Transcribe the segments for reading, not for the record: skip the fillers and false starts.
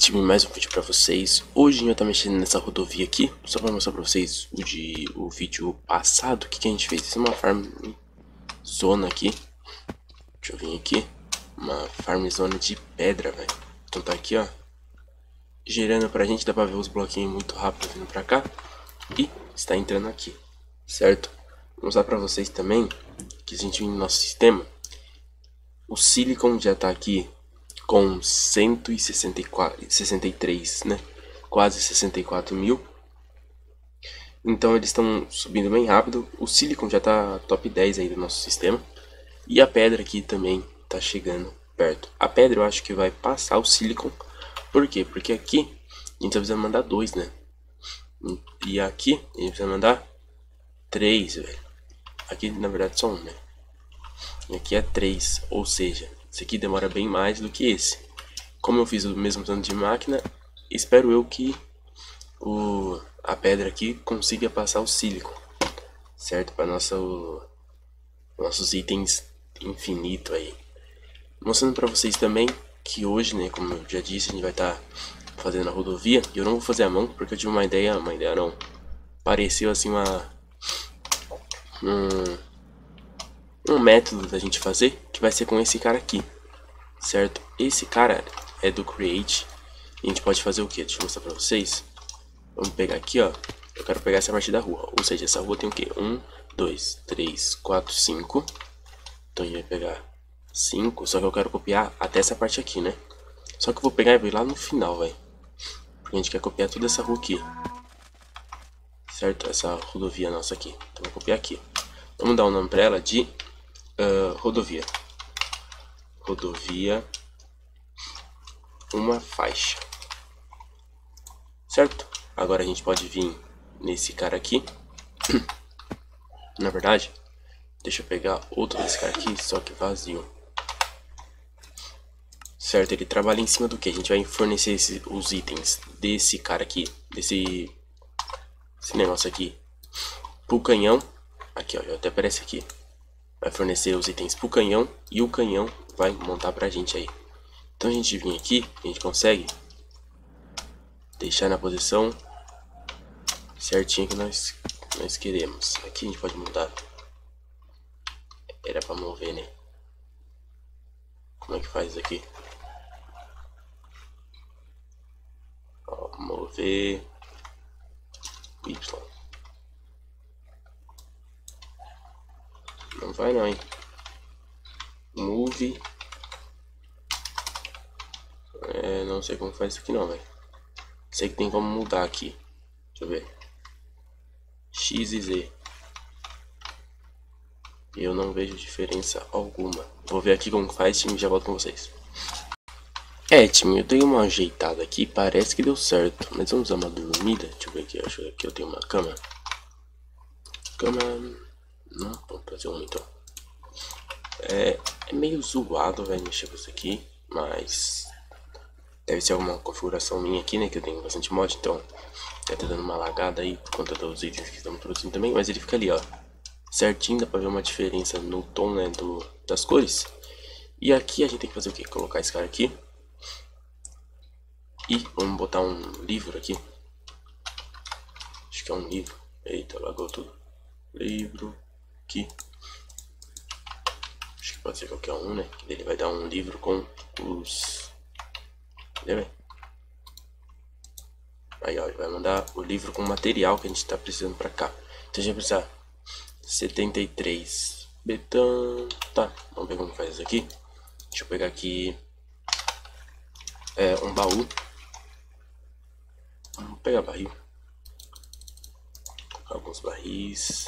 time, mais um vídeo pra vocês. Hoje a gente vai estar mexendo nessa rodovia aqui, só pra mostrar pra vocês o vídeo passado. O que a gente fez? Isso é uma farm zona aqui. Deixa eu vir aqui. Uma farm zona de pedra, velho. Então tá aqui, ó, girando pra gente, dá pra ver os bloquinhos muito rápido vindo pra cá. E está entrando aqui, certo? Vou mostrar pra vocês também que a gente vem no nosso sistema. O Silicon já tá aqui com 163, né? Quase 64 mil. Então eles estão subindo bem rápido. O Silicon já tá top 10 aí do nosso sistema. E a pedra aqui também tá chegando perto. A pedra eu acho que vai passar o Silicon. Por quê? Porque aqui a gente precisa mandar 2, né? E aqui a gente precisa mandar 3, velho. Aqui na verdade só 1, né? E aqui é 3, ou seja, esse aqui demora bem mais do que esse. Como eu fiz o mesmo tanto de máquina, espero eu que a pedra aqui consiga passar o Silicon, certo? Para nossos itens infinito aí. Mostrando para vocês também que hoje, né, como eu já disse, a gente vai estar fazendo a rodovia. E eu não vou fazer a mão porque eu tive uma ideia não. Pareceu assim um método da gente fazer, que vai ser com esse cara aqui, certo? Esse cara é do Create. E a gente pode fazer o que? Deixa eu mostrar pra vocês. Vamos pegar aqui, ó. Eu quero pegar essa parte da rua. Ou seja, essa rua tem o que? 1, 2, 3, 4, 5. Então a gente vai pegar 5. Só que eu quero copiar até essa parte aqui, né? Só que eu vou pegar e vou ir lá no final, velho. Porque a gente quer copiar toda essa rua aqui, certo? Essa rodovia nossa aqui. Então vou copiar aqui. Vamos dar um nome pra ela de rodovia. Rodovia uma faixa, certo? Agora a gente pode vir nesse cara aqui. Na verdade, deixa eu pegar outro desse cara aqui, só que vazio, certo? Ele trabalha em cima do que? A gente vai fornecer os itens desse cara aqui, esse negócio aqui, pro canhão. Aqui, ó, já até aparece aqui. Vai fornecer os itens pro canhão e o canhão vai montar pra gente aí. Então a gente vem aqui, a gente consegue deixar na posição certinho que nós queremos. Aqui a gente pode mudar. Era pra mover, né? Como é que faz aqui? Ó, mover Y. Não vai não, hein? Move. Não sei como faz isso aqui não, velho. Sei que tem como mudar aqui. Deixa eu ver. X e Z. Eu não vejo diferença alguma. Vou ver aqui como faz, time, e já volto com vocês. Time, eu dei uma ajeitada aqui, parece que deu certo. Mas vamos dar uma dormida. Deixa eu ver aqui, acho que aqui eu tenho uma cama. Não, vamos fazer uma então. É meio zoado, velho, mexer com isso aqui. Mas deve ser alguma configuração minha aqui, né? Que eu tenho bastante mod, então deve estar dando uma lagada aí por conta dos itens que estamos produzindo também. Mas ele fica ali, ó, certinho, dá pra ver uma diferença no tom, né, das cores. E aqui a gente tem que fazer o que? Colocar esse cara aqui. E vamos botar um livro aqui. Acho que é um livro. Eita, lagou tudo. Livro aqui. Acho que pode ser qualquer um, né? Ele vai dar um livro com os... Cadê, velho? Aí, ó, ele vai mandar o livro com o material que a gente tá precisando pra cá. Então a gente vai precisar 73 betão. Tá, vamos ver como faz isso aqui. Deixa eu pegar aqui um baú. Vamos pegar barril. Colocar alguns barris.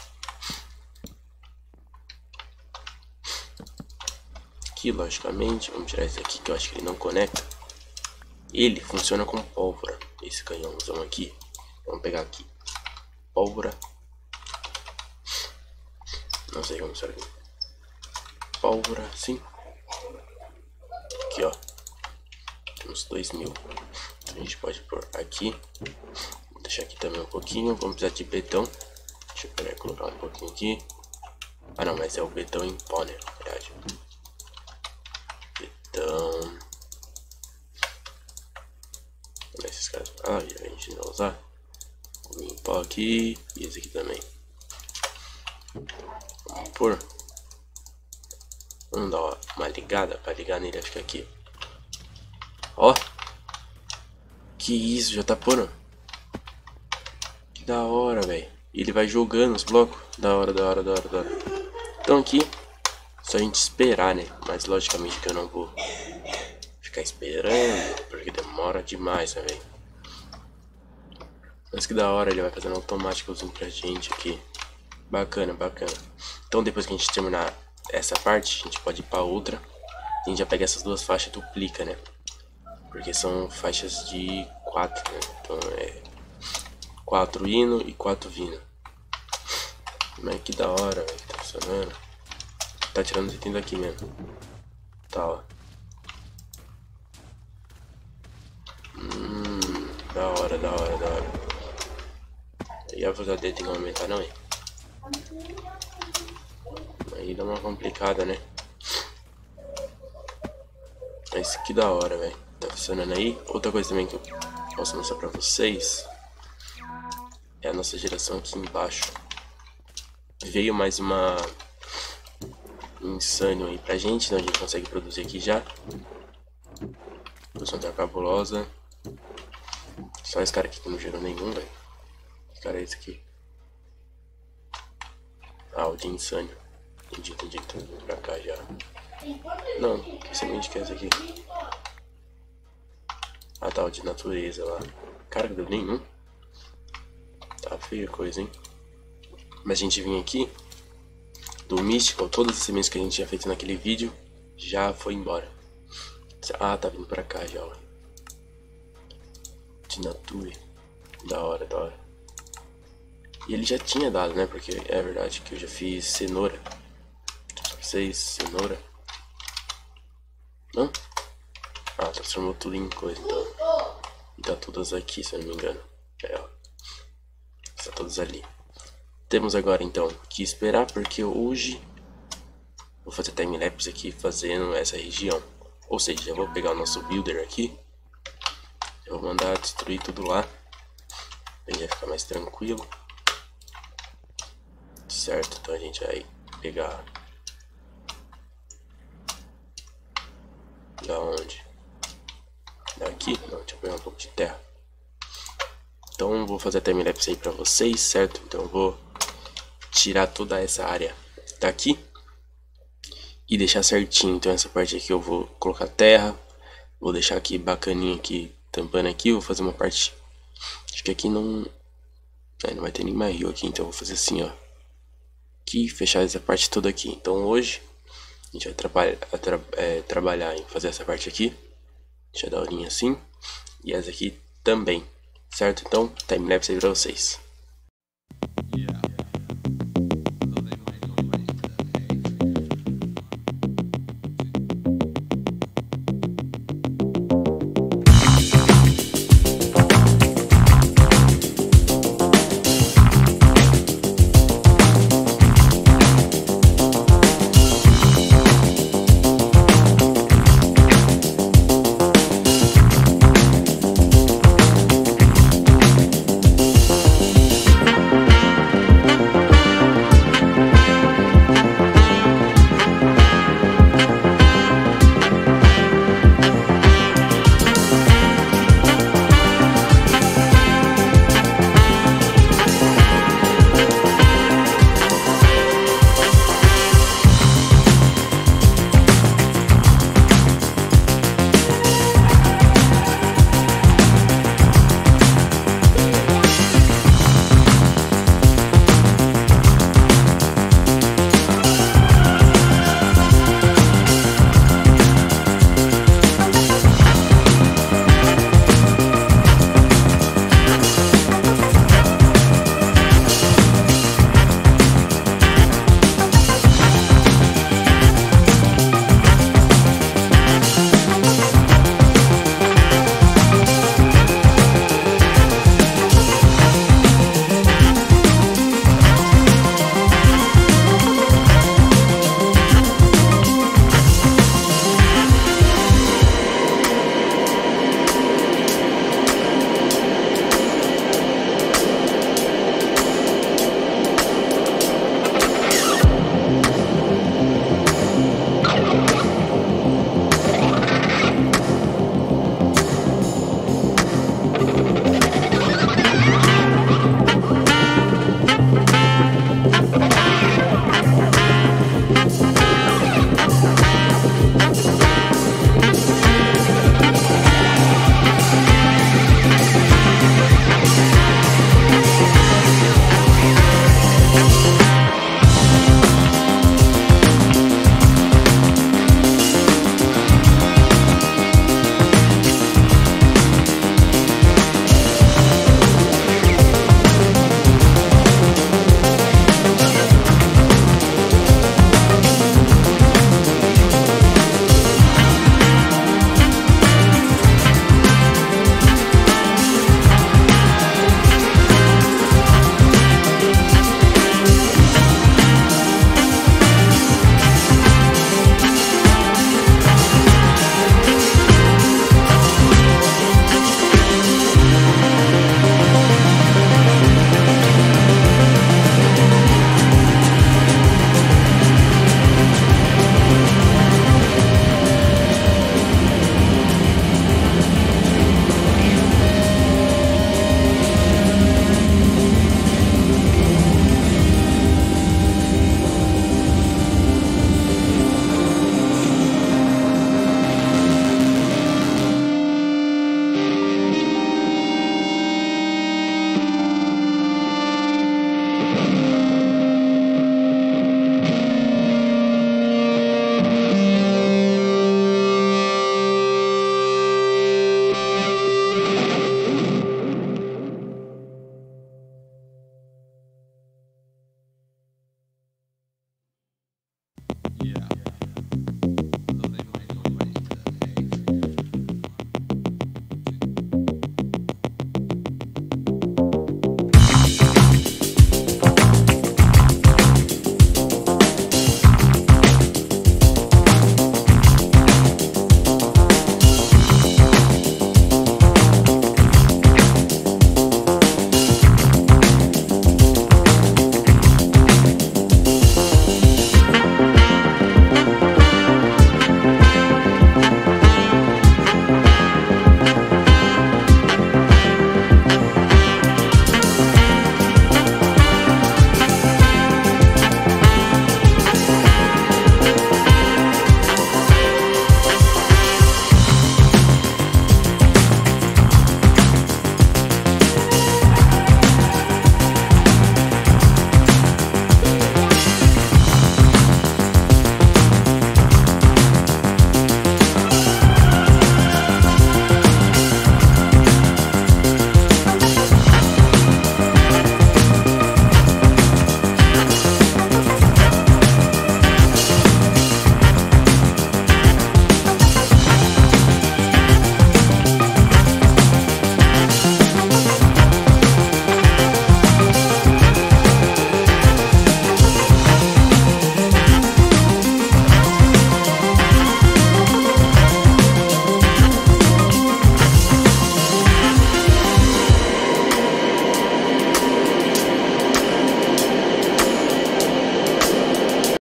Aqui, logicamente, vamos tirar esse aqui que eu acho que ele não conecta. Ele funciona com pólvora. Esse canhãozão aqui. Vamos pegar aqui. Pólvora. Não sei como será aqui. Pólvora, sim. Aqui, ó. Uns 2000. Então a gente pode pôr aqui. Vou deixar aqui também um pouquinho. Vamos precisar de betão. Deixa eu pegar e colocar um pouquinho aqui. Ah não, mas é o betão em pó, né? Na verdade. Betão. esses caras pra lá, a gente não vai usar. Vou limpar aqui e esse aqui também. Vamos pôr. Vamos dar uma ligada pra ligar nele, acho que é aqui. Ó. Que isso, já tá pondo. Que da hora, velho. Ele vai jogando os blocos. Da hora, da hora, da hora, da hora. Então aqui, só a gente esperar, né? Mas logicamente que eu não vou ficar esperando, porque demora demais, né, velho? Mas que da hora, ele vai fazendo automáticozinho pra gente aqui. Bacana, bacana. Então depois que a gente terminar essa parte, a gente pode ir pra outra. A gente já pega essas duas faixas e duplica, né? Porque são faixas de 4, né? Então é 4 indo e 4 vindo. Mas que da hora, velho. Tá funcionando. Tá tirando os itens daqui mesmo. Tá, ó. Da hora, da hora, da hora. E a velocidade dele tem que aumentar, não, hein? Aí dá uma complicada, né? Mas que da hora, velho. Tá funcionando aí. Outra coisa também que eu posso mostrar pra vocês é a nossa geração aqui embaixo. Veio mais uma insano aí pra gente, então a gente consegue produzir aqui já. Produção tá cabulosa. Só esse cara aqui que não gerou nenhum, velho. Que cara é esse aqui? Ah, o de insânio. Entendi, entendi. Então vou pra cá já. Não, que semente que é essa aqui? Ah, tá, o de natureza lá. Cara, que deu nenhum. Tá feia a coisa, hein? Mas a gente vinha aqui do Mystical, todas as sementes que a gente tinha feito naquele vídeo já foi embora. Ah, tá vindo pra cá já, ó. De nature. Da hora, da hora. E ele já tinha dado, né? Porque é verdade que eu já fiz cenoura. Pra vocês, cenoura. Não? Ah, transformou tudo em coisa, então. E tá todas aqui, se eu não me engano. É, ó. Está todas ali. Temos agora, então, que esperar, porque hoje vou fazer timelapse aqui, fazendo essa região. Ou seja, eu vou pegar o nosso builder aqui. Eu vou mandar destruir tudo lá. Aí vai ficar mais tranquilo. Certo, então a gente vai pegar... Da onde? Daqui? Não, deixa eu pegar um pouco de terra. Então vou fazer a timelapse aí pra vocês, certo? Então eu vou tirar toda essa área daqui e deixar certinho. Então essa parte aqui eu vou colocar terra. Vou deixar aqui bacaninho aqui, tampando aqui. Vou fazer uma parte... Acho que aqui não vai ter nem mais rio aqui, então eu vou fazer assim, ó. Aqui, fechar essa parte toda aqui. Então hoje a gente vai trabalhar em fazer essa parte aqui. Deixa eu dar a linha assim. E essa aqui também, certo? Então, timelapse aí pra vocês.